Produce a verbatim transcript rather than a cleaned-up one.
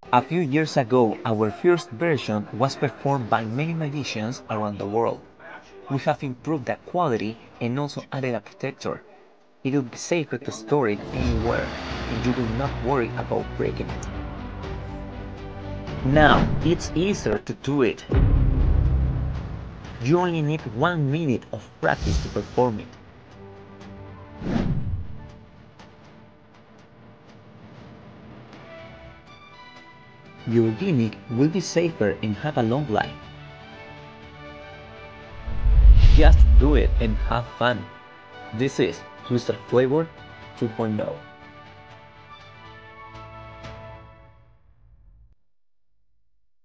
A few years ago, our first version was performed by many magicians around the world. We have improved the quality and also added architecture. It will be safer to store it anywhere, and you will not worry about breaking it. Now, it's easier to do it. You only need one minute of practice to perform it. Your gimmick will be safer and have a long life. Just do it and have fun. This is Twisted Flavor two point oh.